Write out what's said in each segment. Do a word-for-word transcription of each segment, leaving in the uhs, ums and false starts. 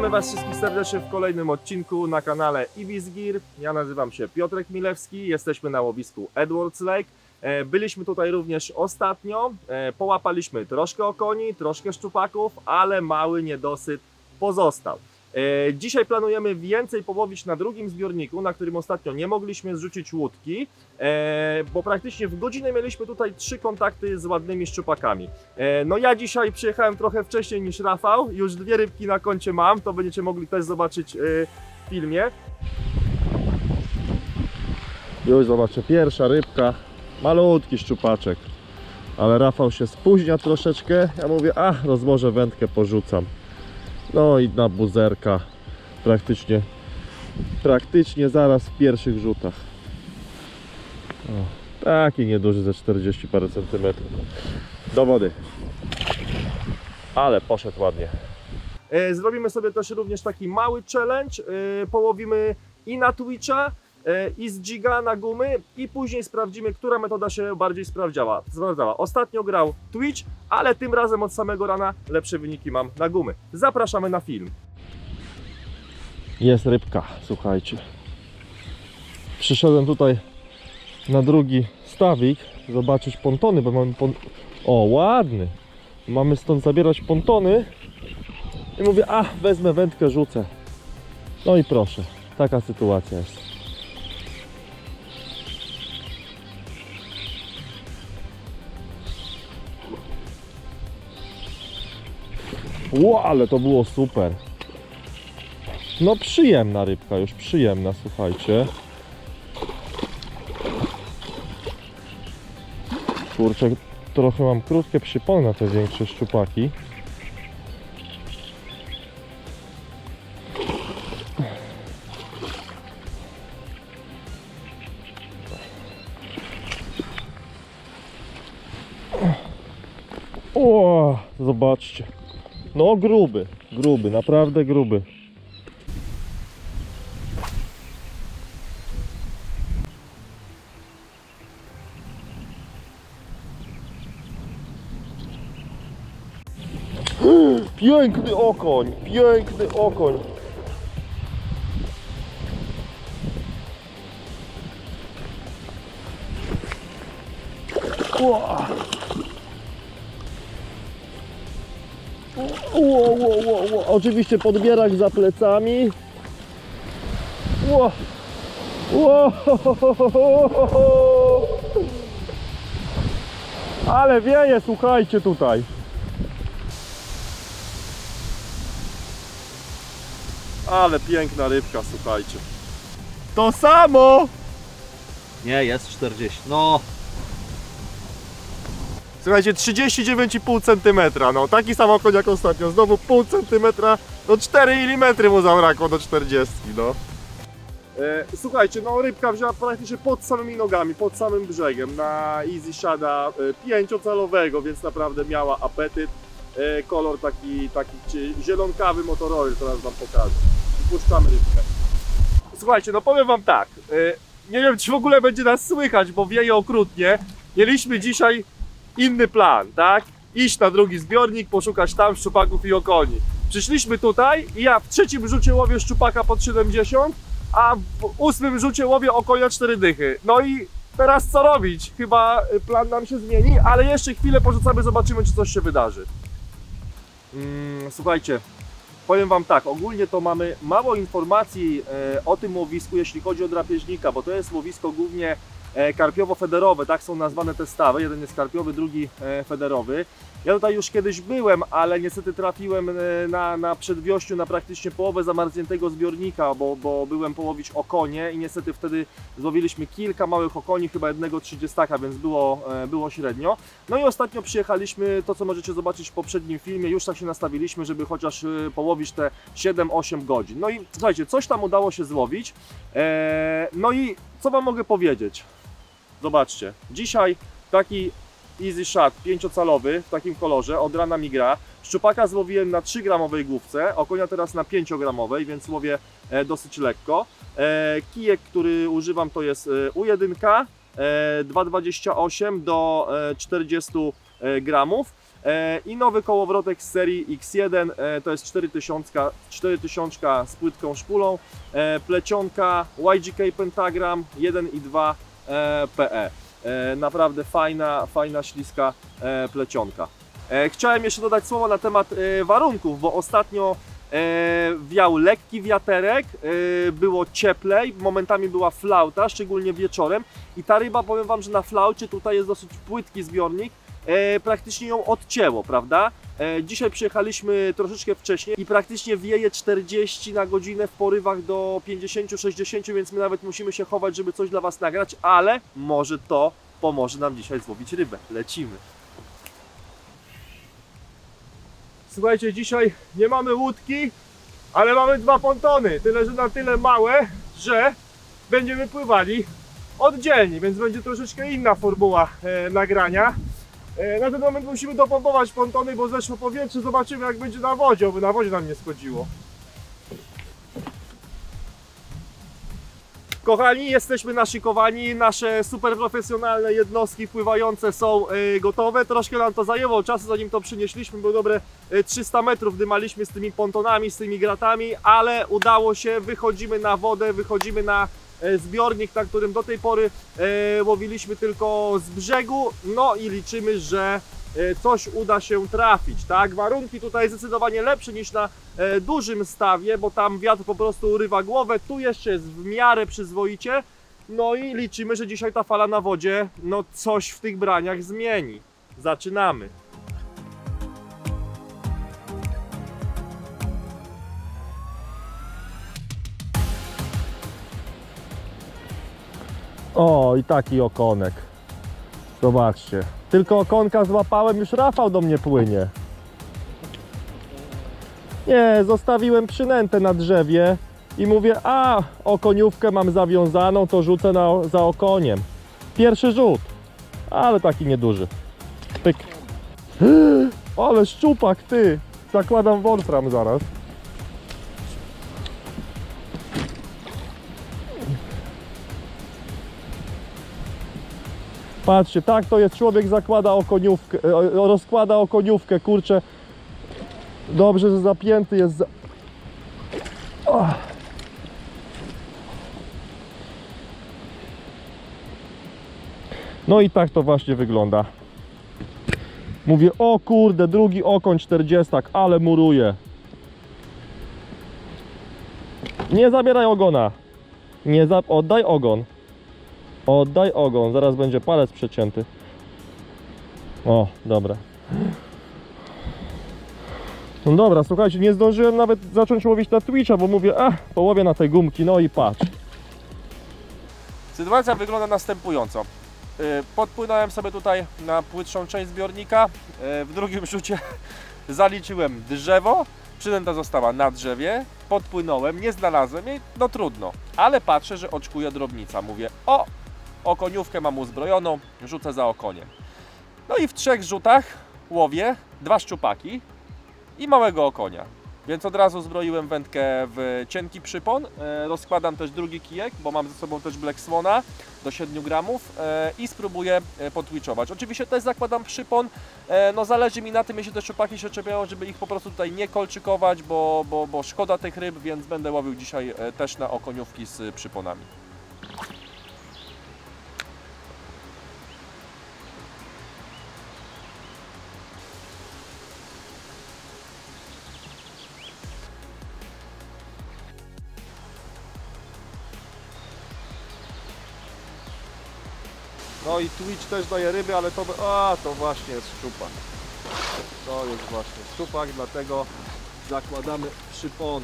Witamy Was wszystkich serdecznie w kolejnym odcinku na kanale Ibis Gear. Ja nazywam się Piotrek Milewski, jesteśmy na łowisku Edwards Lake. Byliśmy tutaj również ostatnio, połapaliśmy troszkę okoni, troszkę szczupaków, ale mały niedosyt pozostał. Dzisiaj planujemy więcej połowić na drugim zbiorniku, na którym ostatnio nie mogliśmy zrzucić łódki, bo praktycznie w godzinę mieliśmy tutaj trzy kontakty z ładnymi szczupakami. No ja dzisiaj przyjechałem trochę wcześniej niż Rafał, już dwie rybki na koncie mam, to będziecie mogli też zobaczyć w filmie. Już zobaczę, pierwsza rybka, malutki szczupaczek, ale Rafał się spóźnia troszeczkę, ja mówię, a rozłożę wędkę, porzucam. No i na buzerka praktycznie, praktycznie zaraz w pierwszych rzutach. O, taki nieduży, ze czterdzieści parę centymetrów. Do wody. Ale poszedł ładnie. E, zrobimy sobie też również taki mały challenge. E, połowimy i na Twitcha, e, i z Jiga na gumy i później sprawdzimy, która metoda się bardziej sprawdzała. sprawdzała. Ostatnio grał Twitch, ale tym razem od samego rana lepsze wyniki mam na gumy. Zapraszamy na film. Jest rybka, słuchajcie. Przyszedłem tutaj na drugi stawik zobaczyć pontony, bo mamy pon... O, ładny. Mamy stąd zabierać pontony. I mówię, a wezmę wędkę, rzucę. No i proszę, taka sytuacja jest. Ło, ale to było super. No przyjemna rybka, już przyjemna, słuchajcie. Kurczę, trochę mam krótkie przypony na te większe szczupaki. O, zobaczcie. No gruby, gruby, naprawdę gruby. Piękny okoń, piękny okoń. Ło, ło, ło, ło. Oczywiście podbierak za plecami. Ło. Ło. Ale wieje, słuchajcie, tutaj. Ale piękna rybka, słuchajcie. To samo! Nie, jest czterdzieści. No. Słuchajcie, trzydzieści dziewięć i pół centymetra, no taki sam okoń jak ostatnio, znowu pół centymetra, no cztery milimetry mu zabrakło do czterdziestki, no. E, słuchajcie, no rybka wzięła praktycznie pod samymi nogami, pod samym brzegiem, na Easy Shada e, pięciocalowego, więc naprawdę miała apetyt. E, kolor taki, taki czy zielonkawy Motorola, teraz wam pokażę. I puszczamy rybkę. Słuchajcie, no powiem wam tak, e, nie wiem czy w ogóle będzie nas słychać, bo wieje okrutnie. Mieliśmy dzisiaj inny plan, tak? Iść na drugi zbiornik, poszukać tam szczupaków i okoni. Przyszliśmy tutaj i ja w trzecim rzucie łowię szczupaka pod siedemdziesiąt, a w ósmym rzucie łowię okonia cztery dychy. No i teraz co robić? Chyba plan nam się zmieni, ale jeszcze chwilę porzucamy, zobaczymy czy coś się wydarzy. Hmm, słuchajcie, powiem wam tak, ogólnie to mamy mało informacji e, o tym łowisku, jeśli chodzi o drapieżnika, bo to jest łowisko głównie karpiowo-federowe, tak są nazwane te stawy, jeden jest karpiowy, drugi federowy. Ja tutaj już kiedyś byłem, ale niestety trafiłem na, na przedwiościu na praktycznie połowę zamarzniętego zbiornika, bo, bo byłem połowić okonie i niestety wtedy złowiliśmy kilka małych okoni, chyba jednego trzydziestaka, więc było, było średnio. No i ostatnio przyjechaliśmy, to co możecie zobaczyć w poprzednim filmie, już tak się nastawiliśmy, żeby chociaż połowić te siedem osiem godzin. No i słuchajcie, coś tam udało się złowić. No i co wam mogę powiedzieć? Zobaczcie, dzisiaj taki Easy Shad pięciocalowy w takim kolorze, od rana mi gra. Szczupaka złowiłem na trzy gramowej główce, okonia teraz na pięciogramowej, więc łowię e, dosyć lekko. E, kijek, który używam, to jest e, U jeden e, dwa dwadzieścia osiem do e, czterdziestu gramów. e, i nowy kołowrotek z serii X jeden, e, to jest cztery tysiące z płytką szpulą, e, plecionka Y G K Pentagram jeden i dwa e, P E. E, naprawdę fajna, fajna śliska e, plecionka. E, chciałem jeszcze dodać słowo na temat e, warunków, bo ostatnio e, wiał lekki wiaterek, e, było cieplej, momentami była flauta, szczególnie wieczorem i ta ryba, powiem Wam, że na flaucie tutaj jest dosyć płytki zbiornik, e, praktycznie ją odcięło, prawda? E, dzisiaj przyjechaliśmy troszeczkę wcześniej i praktycznie wieje czterdzieści na godzinę w porywach do pięćdziesiąt sześćdziesiąt, więc my nawet musimy się chować, żeby coś dla Was nagrać, ale może to pomoże nam dzisiaj złowić rybę. Lecimy! Słuchajcie, dzisiaj nie mamy łódki, ale mamy dwa pontony, tyle że na tyle małe, że będziemy pływali oddzielnie, więc będzie troszeczkę inna formuła e, nagrania. E, na ten moment musimy dopompować pontony, bo zeszło powietrze, zobaczymy jak będzie na wodzie, oby na wodzie nam nie schodziło. Kochani, jesteśmy naszykowani, nasze super profesjonalne jednostki pływające są y, gotowe. Troszkę nam to zajęło czasu, zanim to przynieśliśmy, bo dobre y, trzysta metrów dymaliśmy z tymi pontonami, z tymi gratami, ale udało się, wychodzimy na wodę, wychodzimy na y, zbiornik, na którym do tej pory y, łowiliśmy tylko z brzegu, no i liczymy, że coś uda się trafić, tak? Warunki tutaj zdecydowanie lepsze niż na e, dużym stawie, bo tam wiatr po prostu urywa głowę, tu jeszcze jest w miarę przyzwoicie, no i liczymy, że dzisiaj ta fala na wodzie, no coś w tych braniach zmieni. Zaczynamy. O, i taki okonek. Zobaczcie. Tylko okonka złapałem, już Rafał do mnie płynie. Nie, zostawiłem przynętę na drzewie i mówię, a okoniówkę mam zawiązaną, to rzucę na, za okoniem. Pierwszy rzut, ale taki nieduży. Pyk. Ale szczupak, ty. Zakładam wolfram zaraz. Patrzcie, tak to jest, człowiek zakłada okoniówkę, rozkłada okoniówkę, kurczę. Dobrze, że zapięty jest za... Oh. No i tak to właśnie wygląda. Mówię, o kurde, drugi okoń czterdziestak, ale muruje. Nie zabieraj ogona. Nie za... Oddaj ogon. Oddaj ogon, zaraz będzie palec przecięty. O, dobra. No dobra, słuchajcie, nie zdążyłem nawet zacząć łowić na Twitcha, bo mówię, a, połowię na te gumki, no i patrz. Sytuacja wygląda następująco. Podpłynąłem sobie tutaj na płytszą część zbiornika. W drugim rzucie zaliczyłem drzewo. Przynęta została na drzewie. Podpłynąłem, nie znalazłem jej, no trudno. Ale patrzę, że oczkuje drobnica. Mówię, o, okoniówkę mam uzbrojoną, rzucę za okoniem. No i w trzech rzutach łowię dwa szczupaki i małego okonia. Więc od razu zbroiłem wędkę w cienki przypon. E, rozkładam też drugi kijek, bo mam ze sobą też Black Swona do siedmiu gramów e, i spróbuję potwitchować. Oczywiście też zakładam przypon. E, no zależy mi na tym, jeśli te szczupaki się czepiają, żeby ich po prostu tutaj nie kolczykować, bo, bo, bo szkoda tych ryb, więc będę łowił dzisiaj e, też na okoniówki z przyponami. No i Twitch też daje ryby, ale to... A, to właśnie jest szczupak. To jest właśnie szczupak, dlatego zakładamy przypony.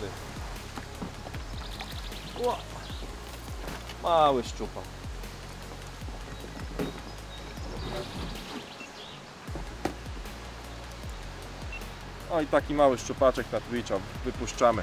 O, mały szczupak. No i taki mały szczupaczek na Twitcha wypuszczamy.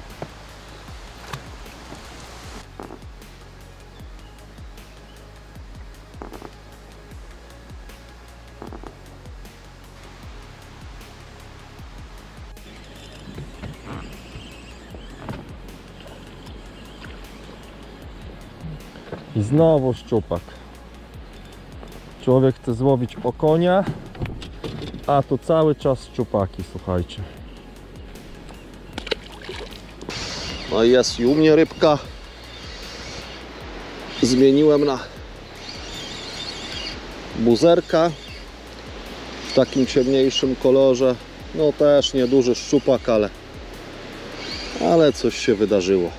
I znowu szczupak. Człowiek chce złowić okonia, A tu cały czas szczupaki, słuchajcie. No i jest i u mnie rybka. Zmieniłem na buzerka w takim ciemniejszym kolorze. No też nieduży szczupak, ale, ale coś się wydarzyło.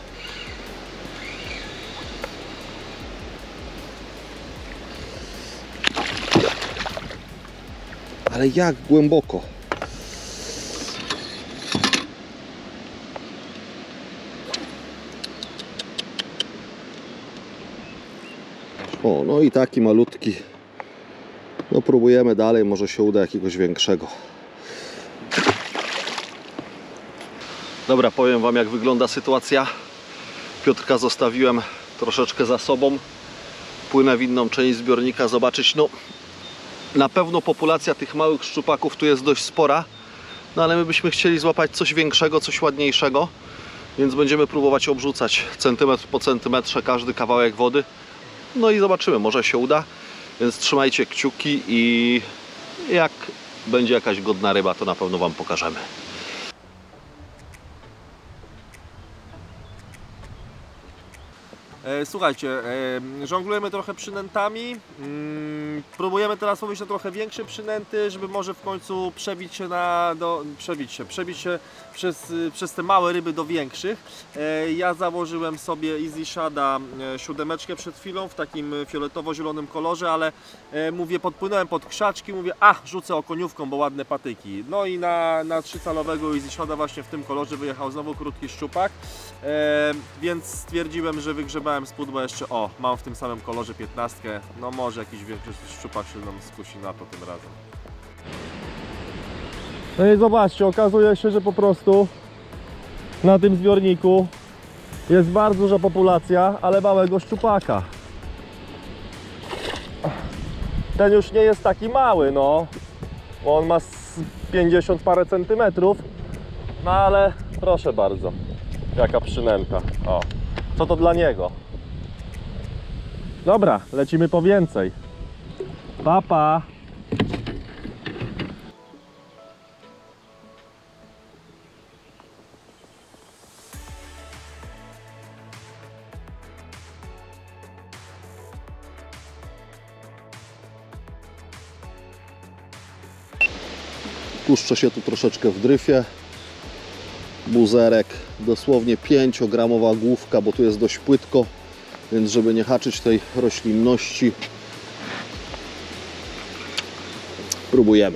Ale jak głęboko? O, no i taki malutki. No próbujemy dalej, może się uda jakiegoś większego. Dobra, powiem wam, jak wygląda sytuacja. Piotrka zostawiłem troszeczkę za sobą. Płynę w inną część zbiornika zobaczyć. No, na pewno populacja tych małych szczupaków tu jest dość spora. No ale my byśmy chcieli złapać coś większego, coś ładniejszego. Więc będziemy próbować obrzucać centymetr po centymetrze każdy kawałek wody. No i zobaczymy, może się uda. Więc trzymajcie kciuki i jak będzie jakaś godna ryba, to na pewno wam pokażemy. E, słuchajcie, e, żonglujemy trochę przynętami. Mm, próbujemy teraz mówić na trochę większe przynęty, żeby może w końcu przebić się na... Do, przebić się, przebić się przez, przez te małe ryby do większych. E, ja założyłem sobie Easy Shada e, siódemeczkę przed chwilą w takim fioletowo-zielonym kolorze, ale e, mówię, podpłynąłem pod krzaczki, mówię, a rzucę okoniówką, bo ładne patyki. No i na, na trzycalowego Easy Shada właśnie w tym kolorze wyjechał znowu krótki szczupak, e, więc stwierdziłem, że wygrzebałem z pudła jeszcze, o, mam w tym samym kolorze piętnastkę, no może jakiś większy szczupak się nam skusi na to tym razem. No i zobaczcie, okazuje się, że po prostu na tym zbiorniku jest bardzo duża populacja, ale małego szczupaka. Ten już nie jest taki mały, no, bo on ma pięćdziesiąt parę centymetrów, no ale proszę bardzo, jaka przynęta, o. Co to dla niego? Dobra, lecimy po więcej. Pa, pa. Puszczę się tu troszeczkę w dryfie. Buzerek, dosłownie pięciogramowa główka, bo tu jest dość płytko, więc żeby nie haczyć tej roślinności, próbujemy.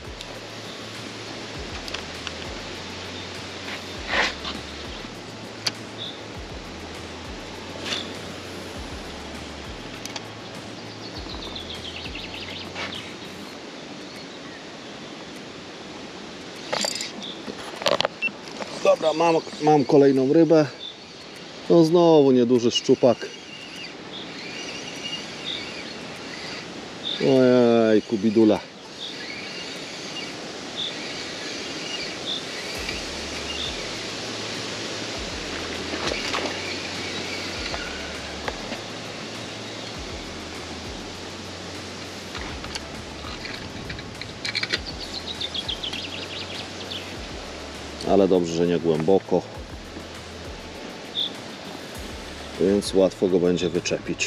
Dobra, mam, mam kolejną rybę. No znowu nieduży szczupak. Ojej, kubidula. Ale dobrze, że nie głęboko, więc łatwo go będzie wyczepić.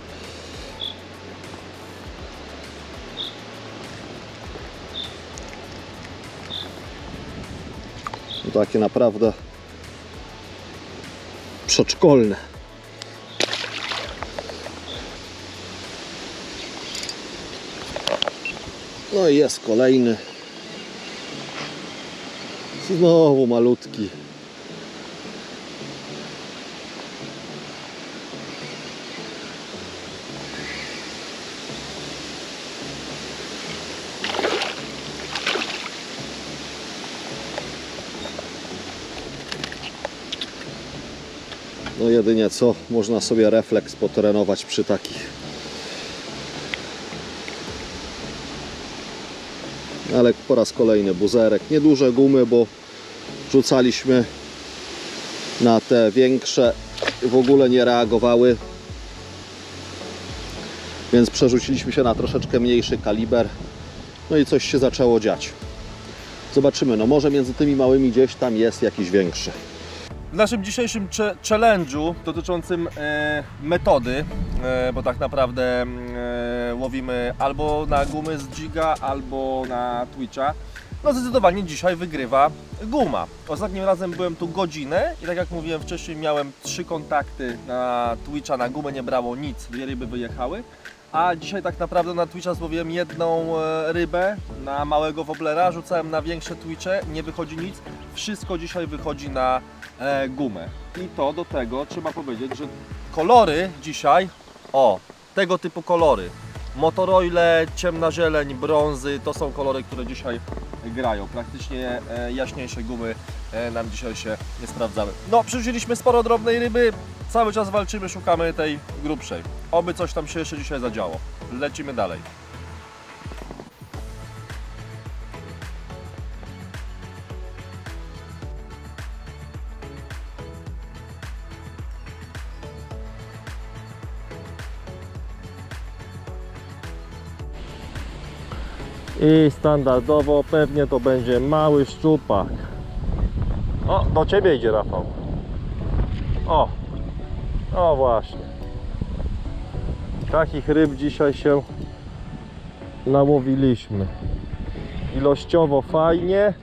Takie naprawdę przedszkolne. No i jest kolejny. Znowu malutki. No jedynie co, można sobie refleks potrenować przy takich. Ale po raz kolejny buzerek. Nieduże gumy, bo rzucaliśmy na te większe, w ogóle nie reagowały, więc przerzuciliśmy się na troszeczkę mniejszy kaliber no i coś się zaczęło dziać. Zobaczymy, no może między tymi małymi gdzieś tam jest jakiś większy. W naszym dzisiejszym challenge'u dotyczącym e, metody, e, bo tak naprawdę e, łowimy albo na gumy z Giga, albo na Twitcha, no zdecydowanie dzisiaj wygrywa guma. Ostatnim razem byłem tu godzinę i tak jak mówiłem wcześniej, miałem trzy kontakty na Twitcha, na gumę nie brało nic, dwie ryby wyjechały. A dzisiaj tak naprawdę na Twitcha złowiłem jedną rybę, na małego woblera, rzucałem na większe Twitche, nie wychodzi nic. Wszystko dzisiaj wychodzi na e, gumę. I to do tego trzeba powiedzieć, że kolory dzisiaj, o, tego typu kolory. Motoroile, ciemna zieleń, brązy, to są kolory, które dzisiaj grają. Praktycznie e, jaśniejsze gumy e, nam dzisiaj się nie sprawdzały. No, przyrzuciliśmy sporo drobnej ryby, cały czas walczymy, szukamy tej grubszej. Oby coś tam się jeszcze dzisiaj zadziało. Lecimy dalej. I standardowo pewnie to będzie mały szczupak. O, do Ciebie idzie, Rafał. O, o właśnie. Takich ryb dzisiaj się namówiliśmy. Ilościowo fajnie.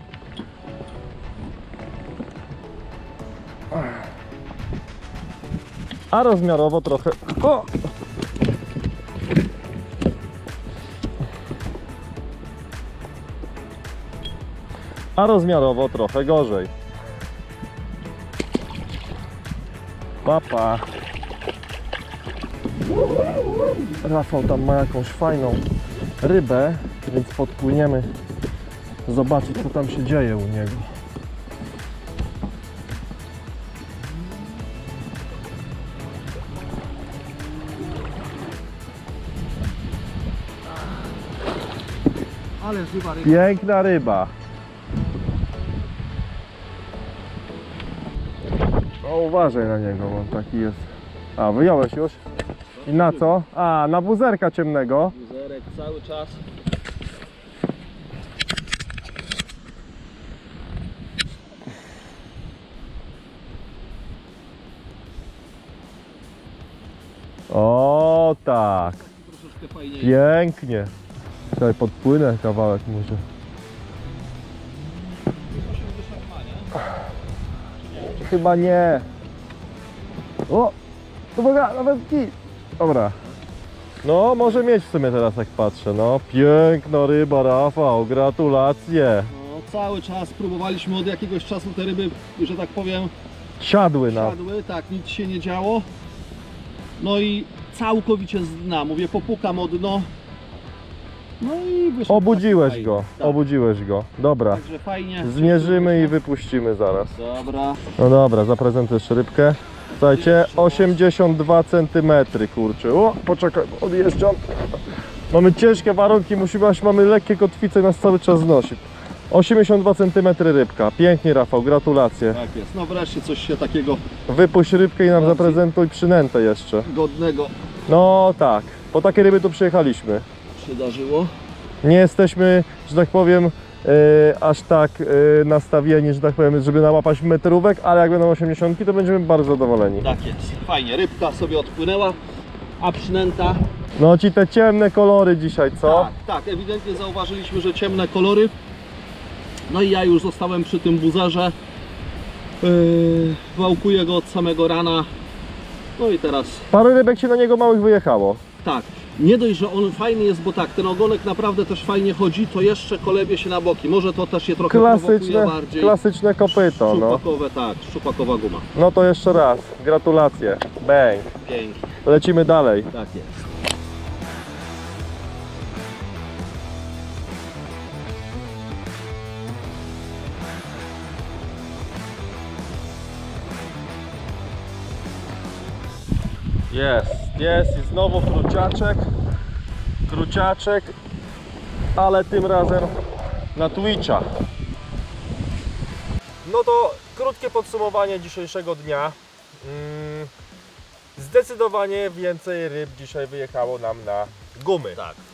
A rozmiarowo trochę... O! A rozmiarowo trochę gorzej. Papa. Rafał tam ma jakąś fajną rybę, więc podpłyniemy zobaczyć, co tam się dzieje u niego. Ale żywa ryba. Piękna ryba. O, uważaj na niego, on taki jest. A, wyjąłeś już? I na co? A, na buzerka ciemnego. Buzerek cały czas. O, tak. Troszeczkę fajnie. Pięknie. Tutaj podpłynę kawałek może. Chyba nie. O! Uwaga, nawet kij. Dobra. No, może mieć w sumie teraz, jak patrzę. No, piękna ryba, Rafał. Gratulacje. No, cały czas próbowaliśmy od jakiegoś czasu te ryby, że tak powiem, Siadły na... siadły, tak, nic się nie działo. No i całkowicie z dna, mówię, popukam o dno. No i wyszło. Obudziłeś taki go. fajny. Tak. Obudziłeś go. Dobra. Także fajnie. Zmierzymy i wypuścimy zaraz. Dobra. No dobra, zaprezentuję rybkę. Słuchajcie, osiemdziesiąt dwa centymetry, kurczę. O, poczekaj, odjeżdżam. Mamy ciężkie warunki, musimy, aż mamy lekkie kotwice, nas cały czas znosi. osiemdziesiąt dwa centymetry rybka. Pięknie, Rafał, gratulacje. Tak jest. No wreszcie coś się takiego Wypuść rybkę i nam Bardziej. zaprezentuj przynętę jeszcze. godnego No tak, po takie ryby tu przyjechaliśmy. przydarzyło. Nie jesteśmy, że tak powiem, e, aż tak e, nastawieni, że tak powiem, żeby nałapać metrówek, ale jak będą osiemdziesiątki, to będziemy bardzo zadowoleni. Tak jest. Fajnie, rybka sobie odpłynęła, a przynęta. No ci te ciemne kolory dzisiaj, co? Tak, tak, ewidentnie zauważyliśmy, że ciemne kolory. No i ja już zostałem przy tym buzerze. Yy, wałkuję go od samego rana. No i teraz Parę rybek się na niego małych wyjechało. tak, nie dość, że on fajny jest, bo tak, ten ogonek naprawdę też fajnie chodzi, to jeszcze kolebie się na boki. Może to też je trochę Klasyczne, prowokuje bardziej. klasyczne kopyto, no. Szczupakowe, tak, szczupakowa guma. No to jeszcze raz, gratulacje. Bang. Pięknie, Lecimy dalej. tak jest. Jest, jest i znowu kruciaczek. Kruciaczek, ale tym razem na Twitcha. No to krótkie podsumowanie dzisiejszego dnia. Mm, zdecydowanie więcej ryb dzisiaj wyjechało nam na Gumy. Tak. E,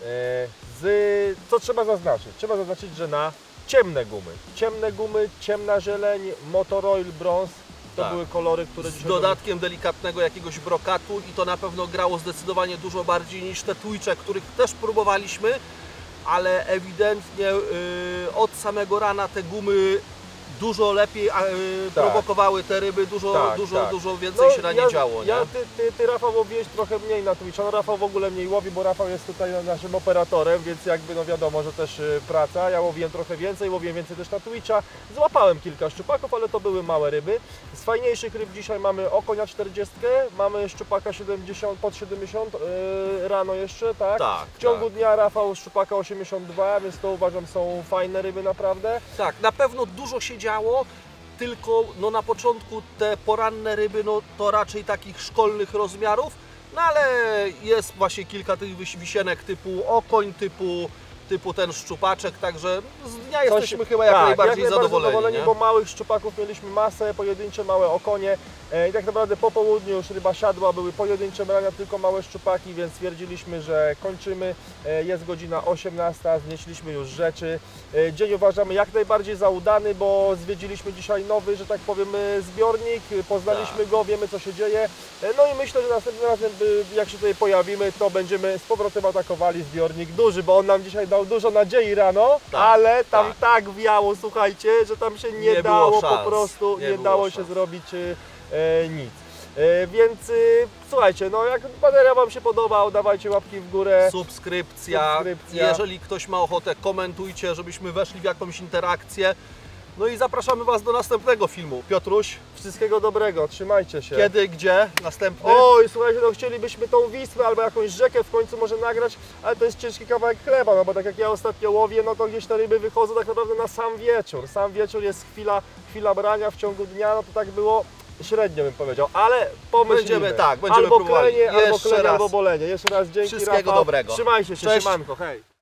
z, co trzeba zaznaczyć? Trzeba zaznaczyć, że na ciemne gumy. Ciemne gumy, ciemna zieleń, Motor Oil Bronze. To Tak. były kolory, które Z dzisiaj... dodatkiem delikatnego jakiegoś brokatu i to na pewno grało zdecydowanie dużo bardziej niż te Twitche, których też próbowaliśmy, ale ewidentnie yy, od samego rana te gumy dużo lepiej yy, Tak. prowokowały te ryby, dużo, Tak, dużo, tak. dużo więcej się na nie ja, działo. Nie? Ja, ty, ty, ty Rafał łowiłeś trochę mniej na Twitcha, no Rafał w ogóle mniej łowi, bo Rafał jest tutaj naszym operatorem, więc jakby no wiadomo, że też y, praca. Ja łowiłem trochę więcej, łowiłem więcej też na Twitcha. Złapałem kilka szczupaków, ale to były małe ryby. Z fajniejszych ryb dzisiaj mamy okonia czterdzieści, mamy szczupaka siedemdziesiąt, pod siedemdziesiąt y, rano jeszcze, tak? Tak, W ciągu tak. dnia Rafał szczupaka osiemdziesiąt dwa, więc to uważam są fajne ryby naprawdę. Tak, na pewno dużo się działo, tylko no na początku te poranne ryby, no to raczej takich szkolnych rozmiarów, no ale jest właśnie kilka tych wis- wisienek typu okoń, typu, typu ten szczupaczek, także z dnia Coś- jesteśmy chyba jak tak, najbardziej jak najbardziej zadowoleni. nie? bo małych szczupaków mieliśmy masę, pojedyncze małe okonie e, i tak naprawdę po południu już ryba siadła, były pojedyncze brania, tylko małe szczupaki, więc stwierdziliśmy, że kończymy. E, jest godzina osiemnasta, znieśliśmy już rzeczy. E, dzień uważamy jak najbardziej za udany, bo zwiedziliśmy dzisiaj nowy, że tak powiem, e, zbiornik, poznaliśmy Tak. go, wiemy co się dzieje. E, no i myślę, że następnym razem, e, jak się tutaj pojawimy, to będziemy z powrotem atakowali zbiornik duży, bo on nam dzisiaj dał dużo nadziei rano, Tak, ale tam tak. tak wiało, słuchajcie, że tam się nie, Nie było dało szans, po prostu, nie nie, było dało się szans. zrobić e, e, nic. E, więc e, słuchajcie, no jak bateria Wam się podobał, dawajcie łapki w górę. Subskrypcja. Subskrypcja. Jeżeli ktoś ma ochotę, komentujcie, żebyśmy weszli w jakąś interakcję. No i zapraszamy Was do następnego filmu. Piotruś, Wszystkiego dobrego, trzymajcie się. kiedy, gdzie? Następny? Oj, słuchajcie, no chcielibyśmy tą Wisłę albo jakąś rzekę w końcu może nagrać, ale to jest ciężki kawałek chleba, no bo tak jak ja ostatnio łowię, no to gdzieś te ryby wychodzą tak naprawdę na sam wieczór. Sam wieczór jest chwila, chwila brania w ciągu dnia, no to tak było średnio bym powiedział, ale pomyślimy. Będziemy, tak, będziemy albo próbowali. klenie, albo Jeszcze klenie, raz. albo bolenie. Jeszcze raz dzięki, Wszystkiego Rafał. dobrego. Trzymajcie się, Cześć. siemanko, hej.